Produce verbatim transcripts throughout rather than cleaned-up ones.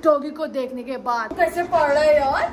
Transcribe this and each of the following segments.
Doggy को देखने के बाद। कैसे पढ़ रहे हैं यार?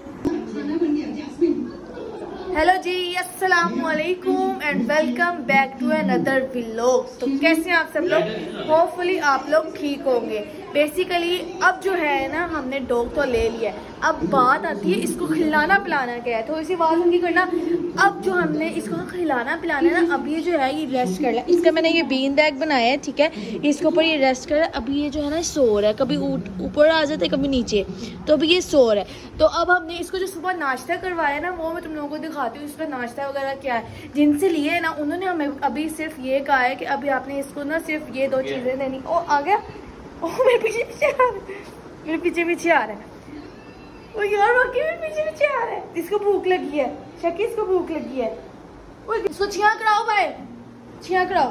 हेलो जी, अस्सलाम वालेकुम and welcome back to another vlog. तो कैसे हैं आप सब लोग? होपफुली आप लोग ठीक होंगे। बेसिकली अब जो है ना, हमने डॉग तो ले लिया है, अब बात आती है इसको खिलाना पिलाना क्या है। तो इसी बात उनकी करना, अब जो हमने इसको खिलाना पिलाना है ना, अब ये जो है ये रेस्ट कर रहा है। इसका मैंने ये बीन बैग बनाया है, ठीक है, इसके ऊपर ये रेस्ट कर रहा है। अभी ये जो है ना सो रहा है, कभी ऊपर आ जाता है कभी नीचे, तो अभी ये सो रहा है। तो अब हमने इसको जो सुबह नाश्ता करवाया ना, वो मैं तुम लोगों को दिखाती हूँ इसका नाश्ता वगैरह क्या है। जिनसे लिए है ना, उन्होंने हमें अभी सिर्फ ये कहा है कि अभी आपने इसको ना सिर्फ ये दो चीजें देनी। ओ आ गया, ओ मेरे पीछे पीछे आ रहा है, मेरे पीछे पीछे आ रहा है। ओ यार वाकई मेरे पीछे पीछे आ रहा है। इसको भूख लगी है, शकी इसको भूख लगी है। ओ इसको छिया कराओ भाई, छिया कराओ।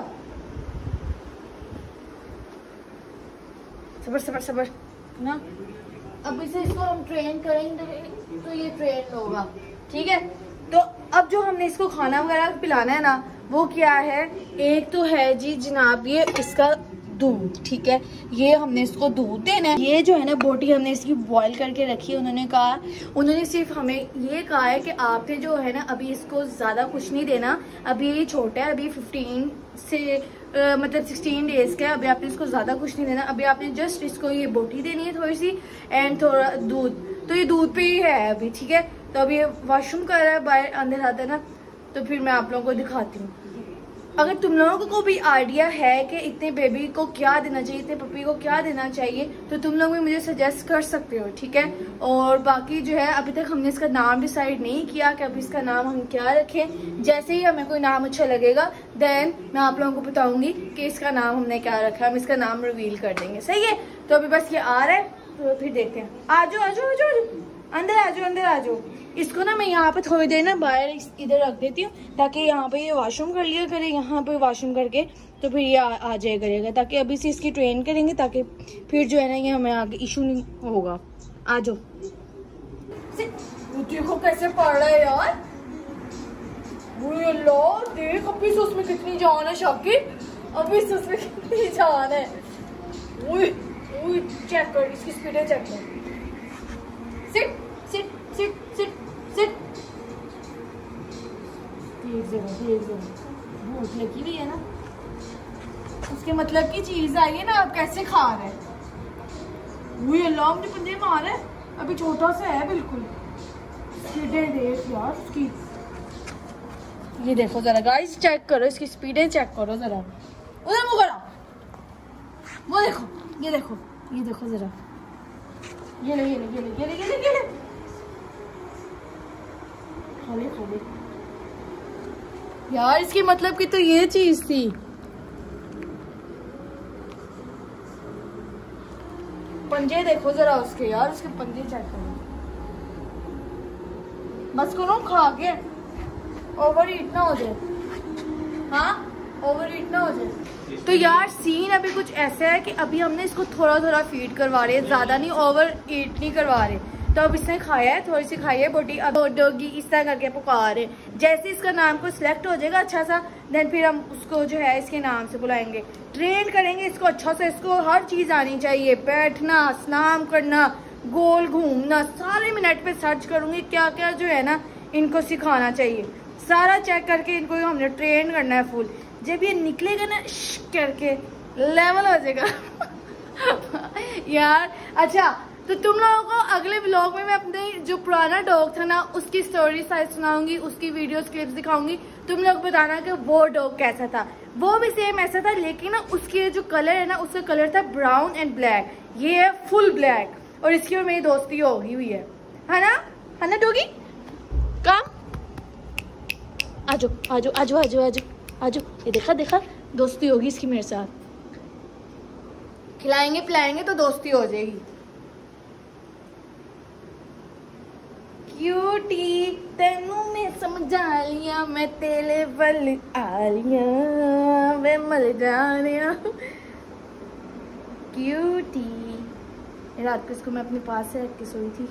सबर सबर सबर ना। अब इसे इसको हम ट्रेन करेंगे तो ये ट्रेन होगा, ठीक है। तो अब जो हमने इसको खाना वगैरह पिलाना है ना, वो क्या है, एक तो है जी जनाब ये इसका दूध, ठीक है, ये हमने इसको दूध देना है। ये जो है ना बोटी हमने इसकी बॉईल करके रखी है। उन्होंने कहा, उन्होंने सिर्फ हमें ये कहा है कि आपने जो है ना अभी इसको ज्यादा कुछ नहीं देना, अभी ये छोटा है, अभी फिफ्टीन से आ, मतलब सिक्सटीन डेज का है, अभी आपने इसको ज्यादा कुछ नहीं देना। अभी आपने जस्ट इसको ये बोटी देनी है थोड़ी सी एंड थोड़ा दूध। तो ये दूध पे ही है अभी, ठीक है। तो अभी ये वॉशरूम कर रहा है, बाहर अंदर आता है ना, तो फिर मैं आप लोगों को दिखाती हूँ। अगर तुम लोगों को भी आइडिया है कि इतने बेबी को क्या देना चाहिए, इतने पपी को क्या देना चाहिए, तो तुम लोग भी मुझे सजेस्ट कर सकते हो, ठीक है। और बाकी जो है अभी तक हमने इसका नाम डिसाइड नहीं किया कि अभी इसका नाम हम क्या रखें। जैसे ही हमें कोई नाम अच्छा लगेगा देन मैं आप लोगों को बताऊंगी कि इसका नाम हमने क्या रखा है। हम इसका नाम रिवील कर देंगे, सही है। तो अभी बस ये आ रहा है, तो फिर देखते हैं। आजो आजो आजो अंदर आजो अंदर आजो। इसको ना मैं यहाँ पे थोड़ी देर ना बाहर इधर रख देती हूँ, ताकि यहाँ पे ये वॉशरूम कर लिया करे, यहाँ पे वॉशरूम करके तो फिर ये आ, आ जाए करेगा, ताकि अभी से इसकी ट्रेन करेंगे, ताकि फिर जो है ना ये हमें आगे इशू नहीं होगा। आ जाओ। देखो कैसे पड़ रहा है यार, अल्लाह देख अभी से उसमें कितनी जान है शाकिर, अभी से उसमें कितनी जान है। चेक कर इसकी स्पीड चेक कर। Sit sit sit sit sit. भूख लगी हुई है ना, उसके मतलब की चीज आई है ना। अब कैसे खा रहे हैं, वो अल्लाह मुझे पंजे मार है, अभी छोटा सा है बिल्कुल। देख यार उसकी, ये देखो जरा गाइस, चेक करो इसकी स्पीडें चेक करो जरा। उधर मुँह करो, वो देखो, ये देखो, ये देखो जरा, ये ले ये ले ये ले ये ले ये ले ये ले खाले खाले। यार इसकी मतलब कि तो ये चीज थी। पंजे देखो जरा उसके, यार उसके पंजे चेक करो। बस करो खा के ओवर ईट ना हो जाए, हाँ ओवर ईट ना हो जाए। तो यार सीन अभी कुछ ऐसा है कि अभी हमने इसको थोड़ा थोड़ा फीड करवा रहे हैं, ज्यादा नहीं, ओवर ईट नहीं करवा रहे। तो अब इसने खाया है, थोड़ी सी खाई है बोटी, अब डॉगी इस तरह करके पुकार है। जैसे इसका नाम को सिलेक्ट हो जाएगा अच्छा सा, देन फिर हम उसको जो है इसके नाम से बुलाएंगे, ट्रेन करेंगे इसको अच्छा सा। इसको हर चीज आनी चाहिए, बैठना, स्नान करना, गोल घूमना, सारे मैं नेट पे सर्च करूंगी क्या क्या जो है ना इनको सिखाना चाहिए, सारा चेक करके इनको हमने ट्रेन करना है फुल। जब ये निकलेगा ना करके लेवल हो जाएगा यार। अच्छा तो तुम लोगों को अगले व्लॉग में मैं अपने जो पुराना डॉग था ना उसकी स्टोरी साइड सुनाऊंगी, उसकी वीडियो क्लिप्स दिखाऊंगी। तुम लोग बताना कि वो डॉग कैसा था। वो भी सेम ऐसा था, लेकिन ना उसके जो कलर है ना, उसका कलर था ब्राउन एंड ब्लैक, ये है फुल ब्लैक। और इसकी और मेरी दोस्ती होगी हुई है, है ना, है ना डॉगी? काम आजो आजो आजो आजो आजो आजो। ये देखा देखा, दोस्ती होगी इसकी मेरे साथ, खिलाएंगे पिलाएंगे तो दोस्ती हो जाएगी। क्यूटी तेनू मैं समझा लिया, मैं तेरे वल आ लिया, मैं मर जानिया। क्यूटी रात को इसको मैं अपने पास से रख के सोई थी।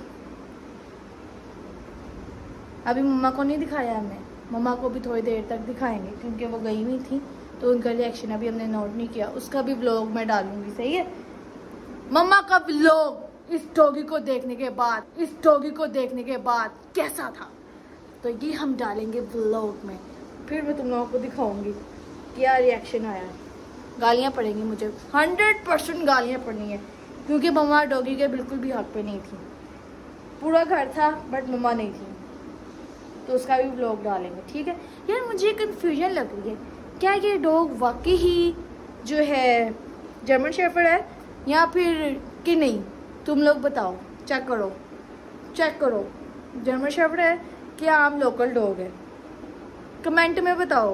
अभी मम्मा को नहीं दिखाया हमने, मम्मा को भी थोड़ी देर तक दिखाएंगे क्योंकि वो गई हुई थी, तो उनका रिएक्शन अभी हमने नोट नहीं किया। उसका भी व्लॉग मैं डालूंगी, सही है। मम्मा का व्लॉग इस डॉगी को देखने के बाद इस डॉगी को देखने के बाद कैसा था, तो ये हम डालेंगे व्लॉग में। फिर मैं तुम लोगों को दिखाऊंगी क्या रिएक्शन आया है। गालियाँ पड़ेंगी मुझे, हंड्रेड परसेंट गालियाँ पड़नी है, क्योंकि मम्मा डॉगी के बिल्कुल भी हक पे नहीं थी। पूरा घर था बट मम्मा नहीं थी, तो उसका भी व्लॉग डालेंगे, ठीक है। यार मुझे कंफ्यूजन लग रही है, क्या ये डॉग वाकई ही जो है जर्मन शेफर्ड है या फिर कि नहीं? तुम लोग बताओ, चेक करो चेक करो जर्मन शेफर्ड है कि आम लोकल डॉग है, कमेंट में बताओ।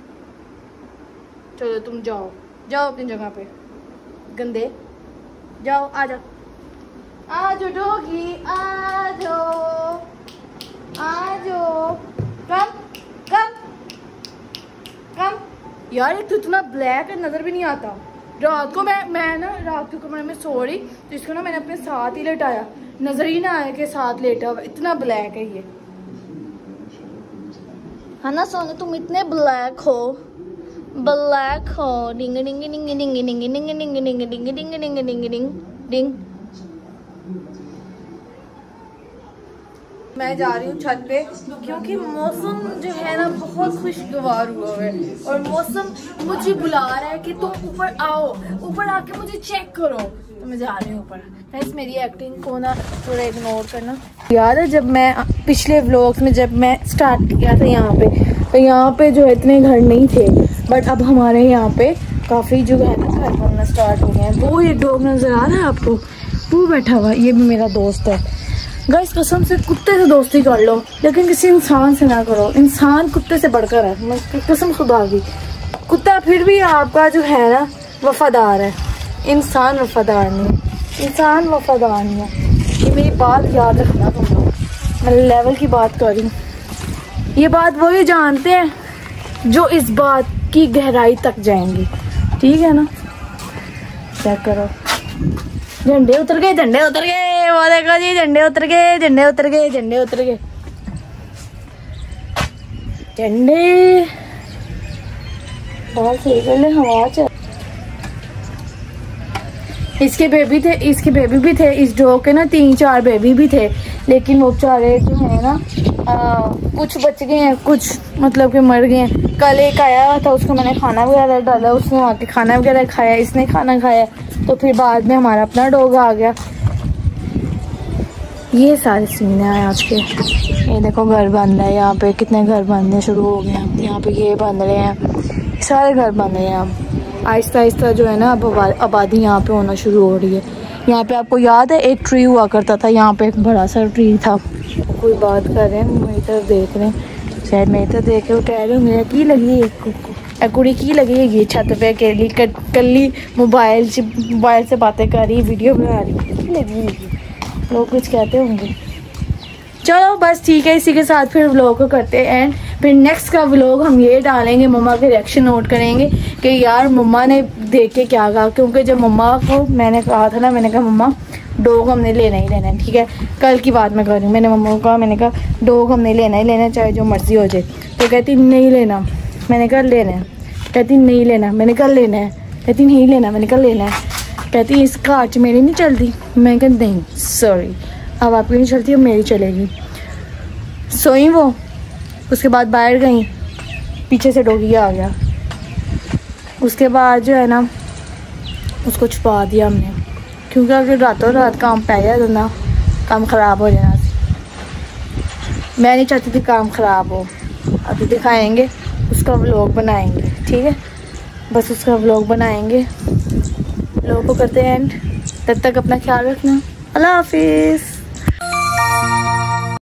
चलो तुम जाओ जाओ अपनी जगह पे, गंदे जाओ, आ जाओ आ जाओ डॉगी, आ जाओ आ जाओ, कम कम कम। यार ये तो इतना ब्लैक है, नजर भी नहीं आता। रात को मैं मैं ना रात के कमरे में सो रही, तो इसको ना मैंने अपने साथ ही लेटाया, नजर ही ना आया के साथ लेटा हुआ, इतना ब्लैक है ये। है ना सोने, तुम इतने ब्लैक हो, ब्लैक हो। डिंग डिंग डिंग डिंग डिंग डिंग डिंग डिंग डिंग डिंग डिंग डिंग डिंग डिंग डिंग। मैं जा रही हूँ छत पे, क्योंकि मौसम जो है ना बहुत खुशगवार हुआ है, और मौसम मुझे बुला रहा है कि तुम ऊपर आओ, ऊपर आके मुझे चेक करो, तो मैं जा रही हूँ ऊपर। गाइस मेरी एक्टिंग को ना थोड़ा इग्नोर करना। याद है जब मैं पिछले व्लॉग्स में जब मैं स्टार्ट किया था यहाँ पे, तो यहाँ पे जो इतने घर नहीं थे, बट अब हमारे यहाँ पे काफ़ी जो है ना घर बनना स्टार्ट हो गए हैं। वो ये डॉग नज़र आ रहा है आपको, वो बैठा हुआ, ये भी मेरा दोस्त है। गाइस कसम से कुत्ते से दोस्ती कर लो, लेकिन किसी इंसान से ना करो। इंसान कुत्ते से बढ़कर है, मैं कसम खुदा की। कुत्ता फिर भी आपका जो है ना वफादार है, इंसान वफादार नहीं, इंसान वफादार नहीं है। ये मेरी बात याद रखना तुम लोग, मैं लेवल की बात कर रही हूँ। ये बात वही जानते हैं जो इस बात की गहराई तक जाएंगी, ठीक है ना। चेक करो, झंडे उतर गए, झंडे उतर गए, वो देखो जी, झंडे उतर गए, झंडे उतर गए, झंडे उतर गए, झंडे बहुत सही कर ले। हवा चल, इसके बेबी थे, इसके बेबी भी थे, इस डॉग के ना तीन चार बेबी भी थे, लेकिन वो बेचारे जो है ना आ, कुछ बच गए हैं, कुछ मतलब कि मर गए हैं। कल एक आया था, उसको मैंने खाना वगैरह डाला, उसने आके खाना वगैरह खाया, इसने खाना खाया, तो फिर बाद में हमारा अपना डॉग आ गया। ये सारे सीन है आज के। ये देखो घर बन रहा है, यहाँ पे कितने घर बनने शुरू हो गए हैं। यहाँ पे ये बन रहे हैं, सारे घर बन रहे हैं। अब आहिस्ता आहिस्ता जो है ना अब आबादी यहाँ पे होना शुरू हो रही है। यहाँ पे आपको याद है एक ट्री हुआ करता था, यहाँ पे एक बड़ा सा ट्री था। कोई बात कर रहे हैं, मेरी तरफ देख रहे हैं, शायद मेरी तरफ देख रहे कह रहे मेरा की लगी है कुड़ी की लगी है छत पे अकेली कल्ली मोबाइल से मोबाइल से बातें कर रही, वीडियो बना रही, की लगी लोग कुछ कहते होंगे। चलो बस ठीक है, इसी के साथ फिर व्लॉग को करते हैं एंड। फिर नेक्स्ट का व्लॉग हम ये डालेंगे, मम्मा के रिएक्शन नोट करेंगे कि यार मम्मा ने देख के क्या कहा। क्योंकि जब मम्मा को मैंने कहा था ना, मैंने कहा मम्मा डॉग हमने लेना ही लेना है, ठीक है। कल की बात मैं कर रही हूँ, मैंने मम्मा को कहा, मैंने कहा डॉग हमने लेना ही लेना, चाहे जो मर्जी हो जाए। तो कहती नहीं लेना, मैंने कहा लेना है। कहती नहीं लेना, मैंने कहा लेना है। कहती नहीं लेना, मैंने कहा लेना है। कहती इस कार मेरी नहीं चलती, मैं कहा नहीं सॉरी अब आपकी नहीं चलती, अब मेरी चलेगी। सोई वो, उसके बाद बाहर गई, पीछे से डॉगी आ गया। उसके बाद जो है ना उसको छुपा दिया हमने, क्योंकि अगर रातों रात काम पै गया तो ना काम ख़राब हो जाना। मैं नहीं चाहती थी काम ख़राब हो। अभी दिखाएंगे, उसका व्लॉग बनाएंगे, ठीक है। बस उसका व्लॉग बनाएंगे, व्लॉग को करते हैं एंड। तब तक अपना ख्याल रखना, अल्लाह हाफिज़।